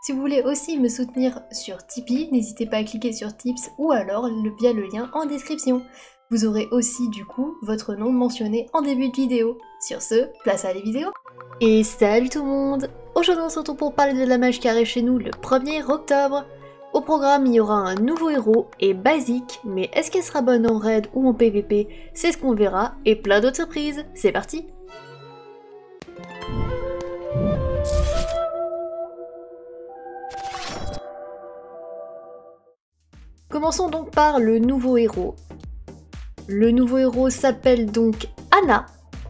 Si vous voulez aussi me soutenir sur Tipeee, n'hésitez pas à cliquer sur Tips ou alors via le lien en description. Vous aurez aussi du coup votre nom mentionné en début de vidéo. Sur ce, place à la vidéo. Et salut tout le monde! Aujourd'hui on se retrouve pour parler de la mage qui arrive chez nous le 1er octobre. Au programme, il y aura un nouveau héros et basique, mais est-ce qu'elle sera bonne en raid ou en PVP? C'est ce qu'on verra, et plein d'autres surprises. C'est parti! Commençons donc par le nouveau héros. Le nouveau héros s'appelle donc Anna.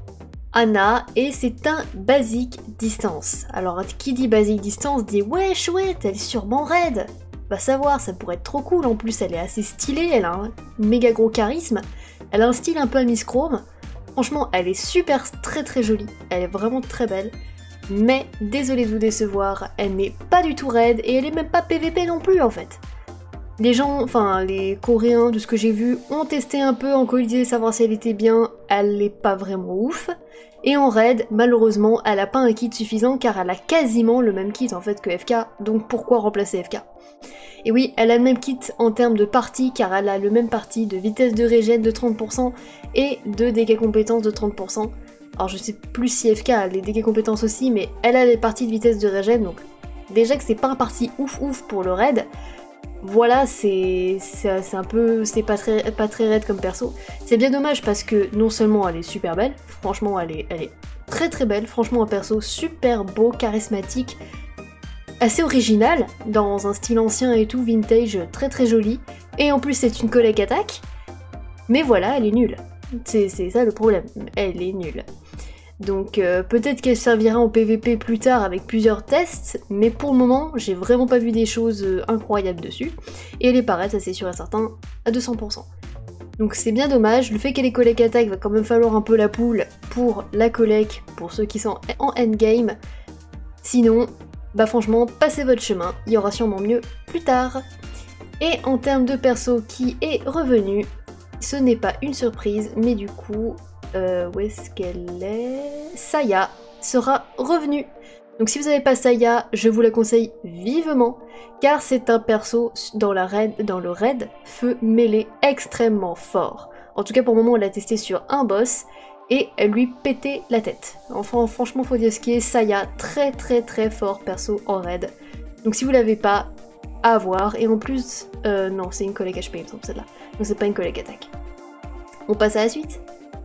Anna, et c'est un basique distance. Alors qui dit basique distance dit ouais chouette, elle est sûrement raid. Va savoir, ça pourrait être trop cool, en plus elle est assez stylée, elle a un méga gros charisme, elle a un style un peu à Miss Chrome. Franchement, elle est super très jolie, elle est vraiment très belle. Mais désolé de vous décevoir, elle n'est pas du tout raid et elle est même pas PVP non plus en fait. Les gens, enfin les Coréens de ce que j'ai vu, ont testé un peu en collider savoir si elle était bien, elle n'est pas vraiment ouf. Et en raid, malheureusement, elle a pas un kit suffisant car elle a quasiment le même kit en fait que FK, donc pourquoi remplacer FK? Et oui, elle a le même kit en termes de partie car elle a le même parti de vitesse de régène de 30% et de dégâts compétences de 30%. Alors je sais plus si FK a les dégâts compétences aussi, mais elle a les parties de vitesse de régène, donc déjà que c'est pas un parti ouf pour le raid. Voilà, c'est un peu, c'est pas très raid comme perso. C'est bien dommage parce que non seulement elle est super belle, franchement elle est très belle, franchement un perso super beau, charismatique, assez original, dans un style ancien et tout, vintage, très joli, et en plus c'est une collègue attaque, mais voilà, elle est nulle. C'est ça le problème, elle est nulle. Donc peut-être qu'elle servira en PVP plus tard avec plusieurs tests, mais pour le moment, j'ai vraiment pas vu des choses incroyables dessus. Et elle est pareille, ça c'est sûr et certain, à 200%. Donc c'est bien dommage, le fait qu'elle ait collègue attaque va quand même falloir un peu la poule pour la collègue, pour ceux qui sont en endgame. Sinon, bah franchement, passez votre chemin, il y aura sûrement mieux plus tard. Et en termes de perso qui est revenu, ce n'est pas une surprise, mais du coup... où est-ce qu'elle est? Saya sera revenue. Donc si vous n'avez pas Saya, je vous la conseille vivement, car c'est un perso dans le raid feu mêlé extrêmement fort. En tout cas pour le moment on l'a testé sur un boss, et elle lui pétait la tête. Enfin franchement faut dire ce qui est, Saya très fort perso en raid. Donc si vous l'avez pas, à avoir, et en plus, non c'est une collègue HP il me semble celle-là, donc c'est pas une collègue attaque. On passe à la suite.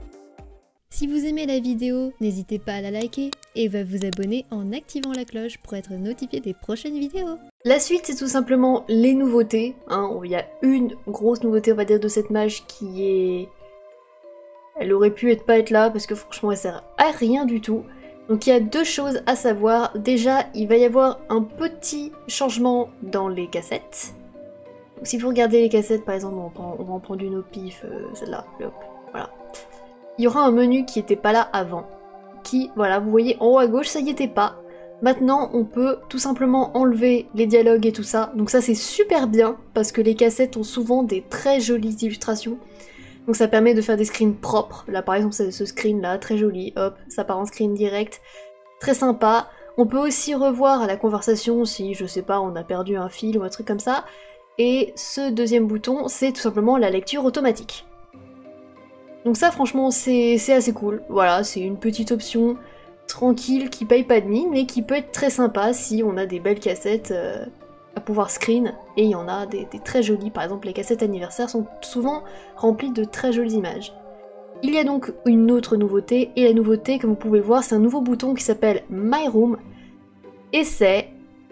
Si vous aimez la vidéo, n'hésitez pas à la liker et à vous abonner en activant la cloche pour être notifié des prochaines vidéos. La suite, c'est tout simplement les nouveautés. Il y a une grosse nouveauté, on va dire, de cette mage qui est... Elle aurait pu pas être là parce que franchement, elle sert à rien du tout. Donc il y a deux choses à savoir. Déjà, il va y avoir un petit changement dans les cassettes. Donc, si vous regardez les cassettes, par exemple, on va en prendre une au pif, celle-là, hop, voilà. Il y aura un menu qui était pas là avant, qui, voilà, vous voyez en haut à gauche, ça y était pas. Maintenant, on peut tout simplement enlever les dialogues et tout ça, donc ça c'est super bien, parce que les cassettes ont souvent des très jolies illustrations, donc ça permet de faire des screens propres. Là par exemple, ce screen là, très joli, hop, ça part en screen direct, très sympa. On peut aussi revoir la conversation si, je sais pas, on a perdu un fil ou un truc comme ça, et ce deuxième bouton, c'est tout simplement la lecture automatique. Donc ça franchement c'est assez cool, voilà, c'est une petite option tranquille qui paye pas de mine mais qui peut être très sympa si on a des belles cassettes à pouvoir screen, et il y en a des très jolies, par exemple les cassettes anniversaires sont souvent remplies de très jolies images. Il y a donc une autre nouveauté, et la nouveauté comme vous pouvez le voir c'est un nouveau bouton qui s'appelle My Room, et c'est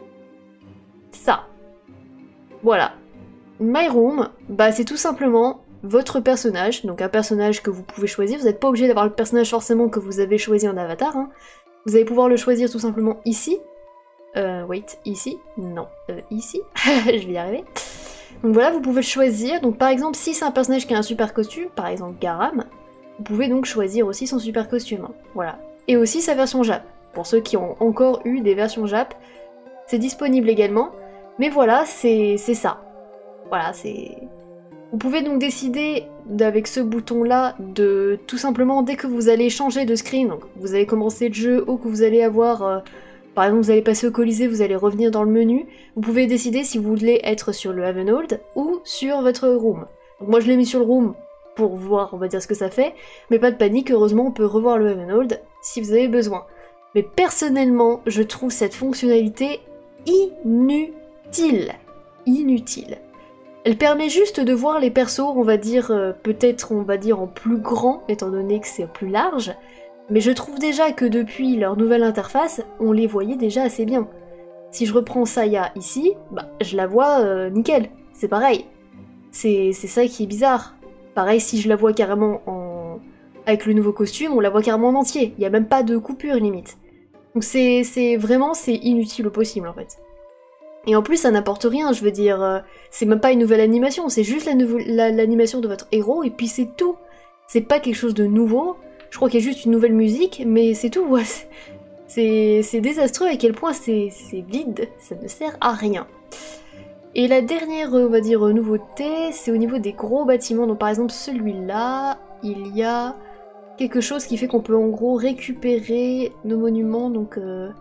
ça. Voilà. My Room, bah c'est tout simplement votre personnage, donc un personnage que vous pouvez choisir, vous n'êtes pas obligé d'avoir le personnage forcément que vous avez choisi en avatar, hein. Vous allez pouvoir le choisir tout simplement ici, wait, ici, non, ici, je vais y arriver. Donc voilà, vous pouvez le choisir, donc par exemple si c'est un personnage qui a un super costume, par exemple Garam, vous pouvez donc choisir aussi son super costume, hein. Voilà. Et aussi sa version Jap, pour ceux qui ont encore eu des versions Jap, c'est disponible également, mais voilà, c'est ça. Voilà, c'est... Vous pouvez donc décider avec ce bouton là de tout simplement dès que vous allez changer de screen, donc vous allez commencer le jeu ou que vous allez avoir Par exemple, vous allez passer au Colisée, vous allez revenir dans le menu, vous pouvez décider si vous voulez être sur le Havenhold ou sur votre room. Donc moi je l'ai mis sur le room pour voir, on va dire, ce que ça fait, mais pas de panique, heureusement on peut revoir le Havenhold si vous avez besoin. Mais personnellement, je trouve cette fonctionnalité inutile. Inutile. Elle permet juste de voir les persos, on va dire, peut-être on va dire en plus grand, étant donné que c'est plus large, mais je trouve déjà que depuis leur nouvelle interface, on les voyait déjà assez bien. Si je reprends Saya ici, bah je la vois nickel, c'est pareil. C'est ça qui est bizarre. Pareil si je la vois carrément avec le nouveau costume, on la voit carrément en entier, il n'y a même pas de coupure limite. Donc c'est inutile au possible en fait. Et en plus ça n'apporte rien, je veux dire, c'est même pas une nouvelle animation, c'est juste l'animation de votre héros et puis c'est tout. C'est pas quelque chose de nouveau, je crois qu'il y a juste une nouvelle musique, mais c'est tout, ouais. C'est désastreux à quel point c'est vide, ça ne sert à rien. Et la dernière, on va dire, nouveauté, c'est au niveau des gros bâtiments, donc par exemple celui-là, il y a quelque chose qui fait qu'on peut en gros récupérer nos monuments, donc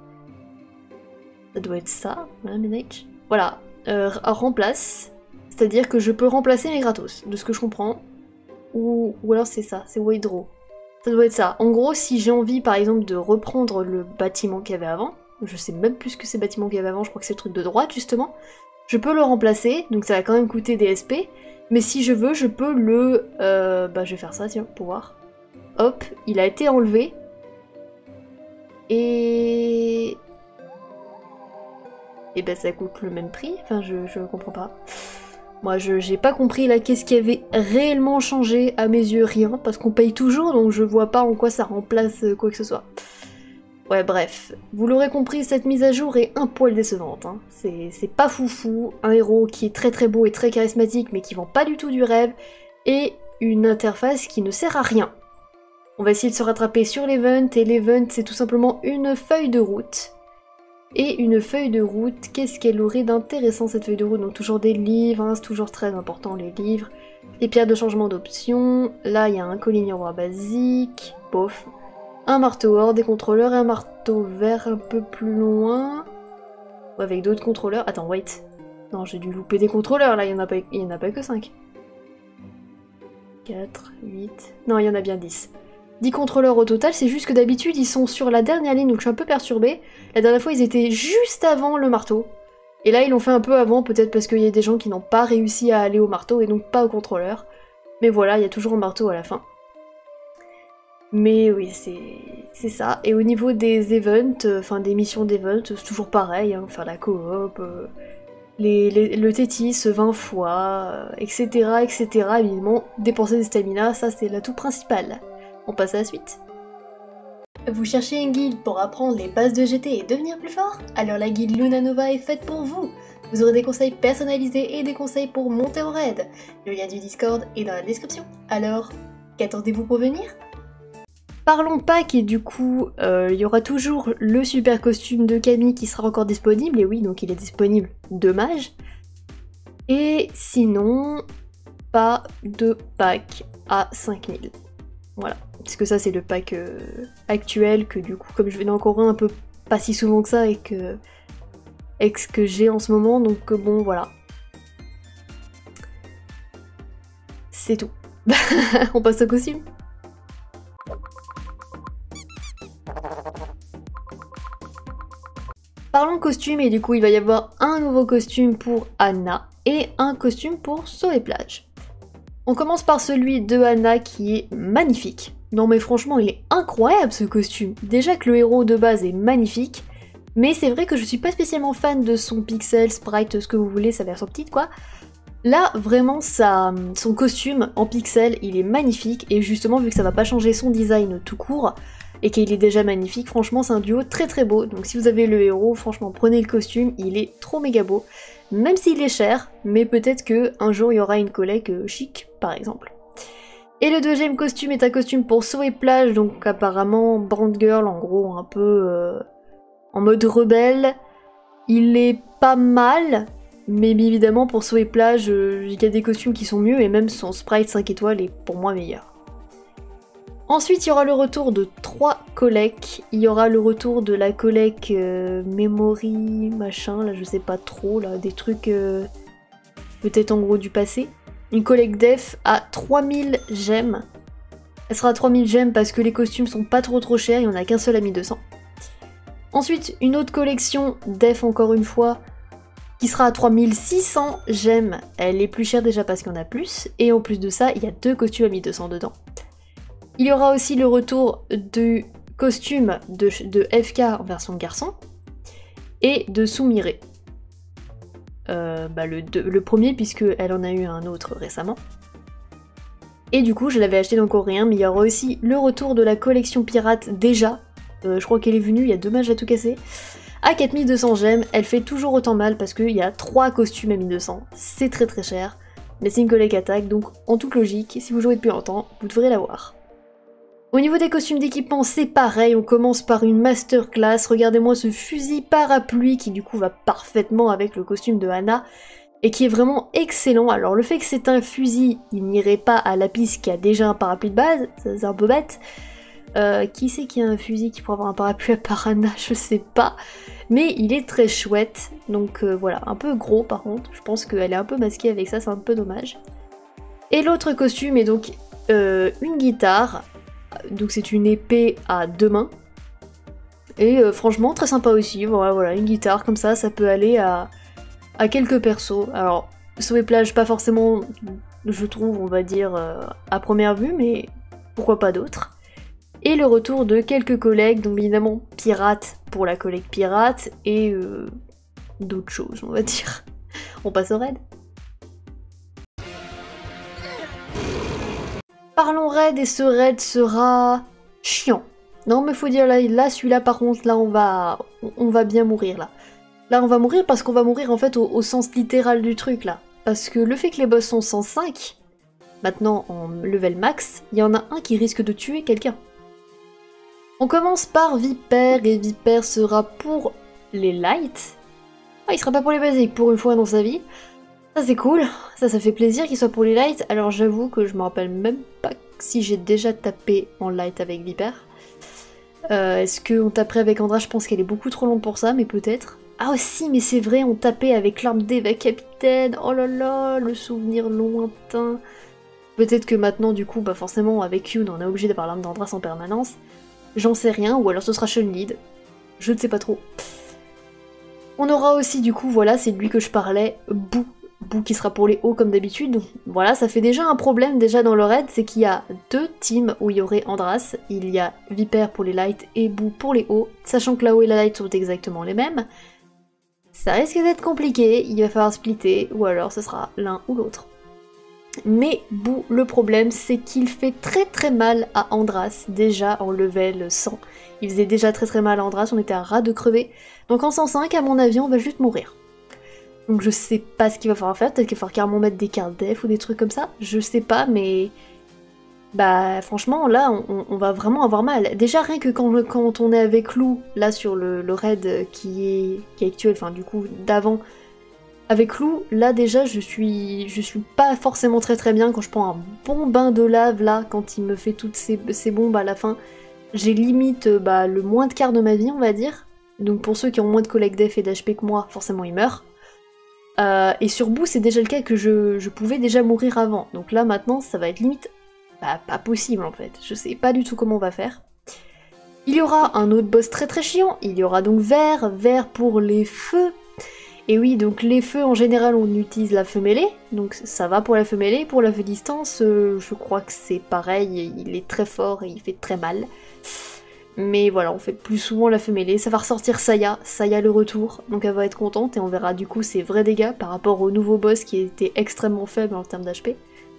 ça doit être ça, voilà, manage. Voilà, remplace, c'est-à-dire que je peux remplacer mes gratos, de ce que je comprends, ou alors c'est ça, c'est Withdraw. Ça doit être ça. En gros, si j'ai envie par exemple de reprendre le bâtiment qu'il y avait avant, je sais même plus ce que c'est le bâtiment qu'il y avait avant, je crois que c'est le truc de droite justement, je peux le remplacer, donc ça va quand même coûter des SP, mais si je veux, je peux le... bah je vais faire ça, tiens, pour voir. Hop, il a été enlevé. Et ben ça coûte le même prix, enfin je comprends pas. Moi j'ai pas compris là qu'est-ce qui avait réellement changé, à mes yeux rien, parce qu'on paye toujours donc je vois pas en quoi ça remplace quoi que ce soit. Ouais bref, vous l'aurez compris, cette mise à jour est un poil décevante, hein. C'est pas foufou, un héros qui est très très beau et très charismatique mais qui vend pas du tout du rêve, et une interface qui ne sert à rien. On va essayer de se rattraper sur l'event, et l'event c'est tout simplement une feuille de route. Et une feuille de route, qu'est-ce qu'elle aurait d'intéressant cette feuille de route? Donc toujours des livres, hein, c'est toujours très important les livres. Des pierres de changement d'options, là il y a un collier miroir basique, bof. Un marteau or, des contrôleurs et un marteau vert un peu plus loin. Ou avec d'autres contrôleurs. Attends, wait. Non, j'ai dû louper des contrôleurs là, il y en a pas que 5. 4, 8... Non, il y en a bien 10. 10 contrôleurs au total, c'est juste que d'habitude ils sont sur la dernière ligne donc je suis un peu perturbée. La dernière fois ils étaient juste avant le marteau. Et là ils l'ont fait un peu avant, peut-être parce qu'il y a des gens qui n'ont pas réussi à aller au marteau et donc pas au contrôleur. Mais voilà, il y a toujours un marteau à la fin. Mais oui, c'est ça. Et au niveau des events, enfin des missions d'event, c'est toujours pareil, hein, faire la coop, le Tétis 20 fois, etc., etc. Évidemment, dépenser des stamina, ça c'est l'atout principal. On passe à la suite. Vous cherchez une guilde pour apprendre les bases de GT et devenir plus fort? Alors la guilde Lunanova est faite pour vous. Vous aurez des conseils personnalisés et des conseils pour monter en raid. Le lien du Discord est dans la description. Alors, qu'attendez-vous pour venir? Parlons pack et du coup, il y aura toujours le super costume de Camille qui sera encore disponible. Et oui, donc il est disponible de mage. Et sinon, pas de pack à 5000. Voilà, parce que ça c'est le pack actuel, que du coup, comme je vais en courir un peu pas si souvent que ça et que j'ai en ce moment, donc bon voilà. C'est tout. On passe au costume. Parlons costume et du coup il va y avoir un nouveau costume pour Anna et un costume pour Zoé Plage. On commence par celui de Anna qui est magnifique. Non mais franchement il est incroyable ce costume. Déjà que le héros de base est magnifique, mais c'est vrai que je suis pas spécialement fan de son pixel, sprite, ce que vous voulez, sa version petite quoi. Là vraiment son costume en pixel il est magnifique et justement vu que ça va pas changer son design tout court et qu'il est déjà magnifique, franchement c'est un duo très très beau. Donc si vous avez le héros, franchement prenez le costume, il est trop méga beau. Même s'il est cher, mais peut-être qu'un jour il y aura une collègue chic, par exemple. Et le deuxième costume est un costume pour Zoé Plage, donc apparemment Brand Girl, en gros un peu en mode rebelle. Il est pas mal, mais évidemment pour Zoé Plage, il y a des costumes qui sont mieux, et même son sprite 5 étoiles est pour moi meilleur. Ensuite, il y aura le retour de 3 collègues. Il y aura le retour de la collègue memory, machin, là je sais pas trop, là, des trucs peut-être en gros du passé. Une collègue def à 3000 gemmes. Elle sera à 3000 gemmes parce que les costumes sont pas trop chers, il n'y en a qu'un seul à 1200. Ensuite, une autre collection def encore une fois, qui sera à 3600 gemmes. Elle est plus chère déjà parce qu'il y en a plus, et en plus de ça, il y a 2 costumes à 1200 dedans. Il y aura aussi le retour du costume de FK en version garçon et de Sumire. Le premier puisque elle en a eu un autre récemment. Et du coup je l'avais acheté dans coréen, mais il y aura aussi le retour de la collection pirate déjà. Je crois qu'elle est venue, il y a 2 matchs à tout casser. À 4200 gemmes, elle fait toujours autant mal parce qu'il y a 3 costumes à 1200. C'est très cher, mais c'est une collègue attaque, donc en toute logique, si vous jouez depuis longtemps, vous devrez l'avoir. Au niveau des costumes d'équipement, c'est pareil, on commence par une masterclass. Regardez-moi ce fusil parapluie qui du coup va parfaitement avec le costume de Hana et qui est vraiment excellent. Alors le fait que c'est un fusil, il n'irait pas à Lapis qui a déjà un parapluie de base, ça c'est un peu bête. Qui c'est qui a un fusil qui pourrait avoir un parapluie à part Hana, je sais pas. Mais il est très chouette, donc voilà, un peu gros par contre. Je pense qu'elle est un peu masquée avec ça, c'est un peu dommage. Et l'autre costume est donc une guitare. Donc c'est une épée à 2 mains. Et franchement très sympa aussi, voilà, une guitare comme ça peut aller à quelques persos. Alors sur les plages pas forcément, je trouve, on va dire, à première vue, mais pourquoi pas d'autres. Et le retour de quelques collègues, donc évidemment pirates pour la collègue pirate, et d'autres choses on va dire. On passe au raid. Parlons raid, et ce raid sera chiant. Non mais faut dire là celui-là par contre, là on va bien mourir là. Là on va mourir parce qu'on va mourir en fait au sens littéral du truc là. Parce que le fait que les boss sont 105, maintenant en level max, il y en a un qui risque de tuer quelqu'un. On commence par Viper, et Viper sera pour les lights. Ah, il sera pas pour les basiques pour une fois dans sa vie. Ça c'est cool, ça fait plaisir qu'il soit pour les lights. Alors j'avoue que je me rappelle même pas si j'ai déjà tapé en light avec Viper. Est-ce qu'on taperait avec Andra? Je pense qu'elle est beaucoup trop longue pour ça, mais peut-être. Ah aussi, mais c'est vrai, on tapait avec l'arme d'Eva Capitaine. Oh là là, le souvenir lointain. Peut-être que maintenant du coup, bah forcément avec Yoon on est obligé d'avoir l'arme d'Andras en permanence. J'en sais rien, ou alors ce sera Chun-Li. Je ne sais pas trop. On aura aussi du coup, voilà, c'est de lui que je parlais, Boo. Boo qui sera pour les hauts comme d'habitude. Donc voilà, ça fait déjà un problème déjà dans le raid, c'est qu'il y a 2 teams où il y aurait Andras. Il y a Viper pour les lights et Boo pour les hauts, sachant que la haut et la light sont exactement les mêmes. Ça risque d'être compliqué, il va falloir splitter, ou alors ce sera l'un ou l'autre. Mais Boo, le problème, c'est qu'il fait très mal à Andras, déjà en level 100. Il faisait déjà très mal à Andras, on était à ras de crever. Donc en 105, à mon avis, on va juste mourir. Donc je sais pas ce qu'il va falloir faire, peut-être qu'il va falloir carrément mettre des cartes def ou des trucs comme ça, je sais pas, mais... Bah franchement, là, on va vraiment avoir mal. Déjà, rien que quand on est avec Lou, là sur le raid qui est actuel, enfin du coup, d'avant... Avec Lou, là déjà je suis pas forcément très bien quand je prends un bon bain de lave là, quand il me fait toutes ces bombes à la fin. J'ai limite le moins de quart de ma vie on va dire. Donc pour ceux qui ont moins de collègues def et d'HP que moi, forcément ils meurent. Et sur Boo c'est déjà le cas que je pouvais déjà mourir avant. Donc là maintenant ça va être limite pas possible en fait. Je sais pas du tout comment on va faire. Il y aura un autre boss très chiant, il y aura donc vert pour les feux. Et oui, donc les feux en général on utilise la feu mêlée, donc ça va pour la feu mêlée. Pour la feu distance, je crois que c'est pareil, il est très fort et il fait très mal. Mais voilà, on fait plus souvent la feu mêlée. Ça va ressortir Saya le retour, donc elle va être contente et on verra du coup ses vrais dégâts par rapport au nouveau boss qui était extrêmement faible en termes d'HP.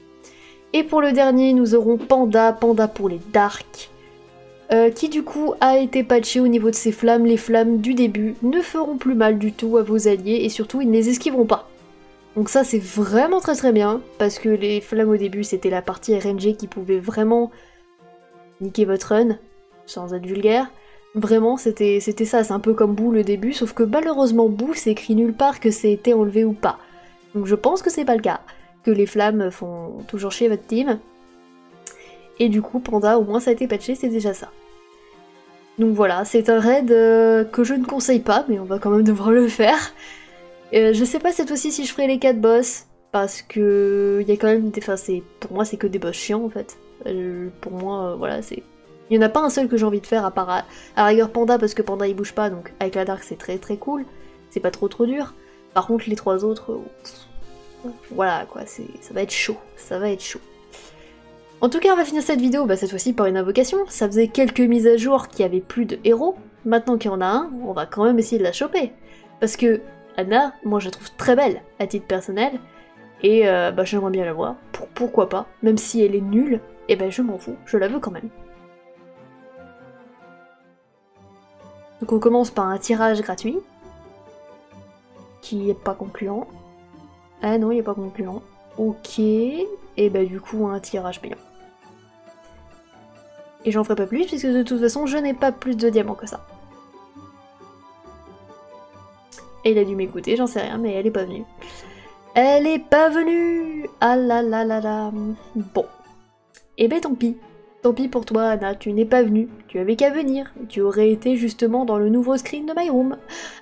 Et pour le dernier, nous aurons Panda pour les darks. Qui du coup a été patché au niveau de ses flammes. Les flammes du début ne feront plus mal du tout à vos alliés et surtout ils ne les esquiveront pas. Donc ça c'est vraiment très bien parce que les flammes au début c'était la partie RNG qui pouvait vraiment niquer votre run, sans être vulgaire. Vraiment c'était ça, c'est un peu comme Boo le début, sauf que malheureusement Boo c'est écrit nulle part que c'est été enlevé ou pas. Donc je pense que c'est pas le cas, que les flammes font toujours chier votre team. et du coup Panda au moins ça a été patché, c'est déjà ça. Donc voilà, c'est un raid que je ne conseille pas, mais on va quand même devoir le faire. Je sais pas cette fois-ci si je ferai les 4 boss, parce que il y a quand même des... Enfin, pour moi c'est que des boss chiants en fait. Pour moi, voilà, c'est... Il y en a pas un seul que j'ai envie de faire, à part à rigueur Panda, parce que Panda il bouge pas, donc avec la Dark c'est très très cool. C'est pas trop dur. Par contre les 3 autres... voilà quoi, ça va être chaud, ça va être chaud. En tout cas, on va finir cette vidéo, cette fois-ci par une invocation. Ça faisait quelques mises à jour qu'il n'y avait plus de héros. Maintenant qu'il y en a un, on va quand même essayer de la choper. Parce que Anna, moi je la trouve très belle, à titre personnel. Et j'aimerais bien la voir. Pourquoi pas. Même si elle est nulle, et je m'en fous, je la veux quand même. Donc on commence par un tirage gratuit. Qui est pas concluant. Ah non, il est pas concluant. Ok, et du coup un tirage payant. Et j'en ferai pas plus puisque de toute façon je n'ai pas plus de diamants que ça. Et il a dû m'écouter, j'en sais rien, mais elle est pas venue. Elle est pas venue. Ah là là là là. Bon. Et tant pis. Tant pis pour toi Anna, tu n'es pas venue. Tu avais qu'à venir. Tu aurais été justement dans le nouveau screen de My Room.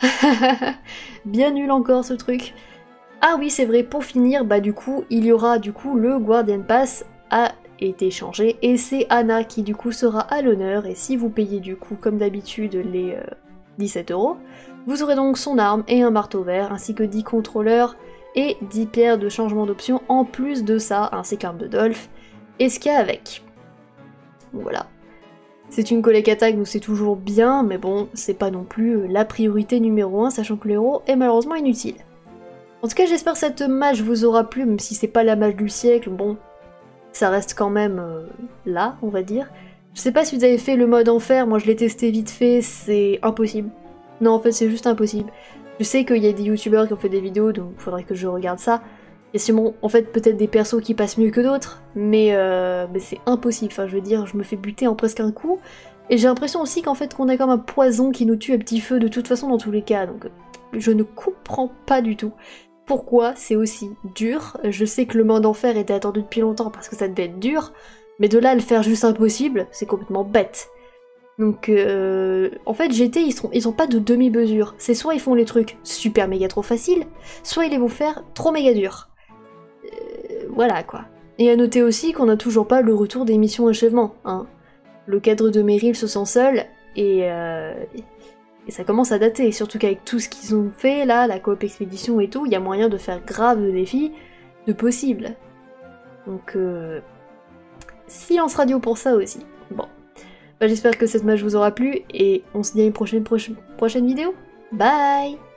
Bien nul encore ce truc. Ah oui, c'est vrai, pour finir, du coup, il y aura le Guardian Pass a été changé, et c'est Anna qui du coup sera à l'honneur, et si vous payez du coup, comme d'habitude, les 17 €, vous aurez donc son arme et un marteau vert, ainsi que 10 contrôleurs et 10 pierres de changement d'option, en plus de ça, ainsi que l'arme de Dolph, et ce qu'il y a avec. Voilà. C'est une collègue attaque, donc c'est toujours bien, mais bon, c'est pas non plus la priorité numéro 1, sachant que le héros est malheureusement inutile. En tout cas, j'espère que cette match vous aura plu, même si c'est pas la match du siècle, bon, ça reste quand même là, on va dire. Je sais pas si vous avez fait le mode enfer, moi je l'ai testé vite fait, c'est impossible. Non, en fait, c'est juste impossible. Je sais qu'il y a des youtubeurs qui ont fait des vidéos, donc il faudrait que je regarde ça. Il y a sûrement, en fait, peut-être des persos qui passent mieux que d'autres, mais c'est impossible. Enfin, je veux dire, je me fais buter en presque un coup, et j'ai l'impression aussi qu'en fait, qu'on a comme un poison qui nous tue à petit feu de toute façon dans tous les cas, donc je ne comprends pas du tout. Pourquoi c'est aussi dur? Je sais que le mode enfer était attendu depuis longtemps parce que ça devait être dur, mais de là à le faire juste impossible, c'est complètement bête. Donc en fait GT ils ont pas de demi-mesure, c'est soit ils font les trucs super méga trop faciles, soit ils les vont faire trop méga durs. Voilà quoi. Et à noter aussi qu'on n'a toujours pas le retour des missions achèvement, hein. Le cadre de Meryl se sent seul, et ça commence à dater, surtout qu'avec tout ce qu'ils ont fait là, la coop expédition et tout, il y a moyen de faire grave de défis de possible. Donc silence radio pour ça aussi. Bon. J'espère que cette match vous aura plu, et on se dit à une prochaine vidéo. Bye!